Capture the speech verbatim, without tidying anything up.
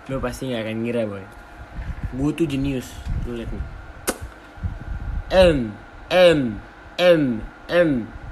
Lo pasti gak akan ngira boy. Gue tuh jenius. Lo liat nih. M M M M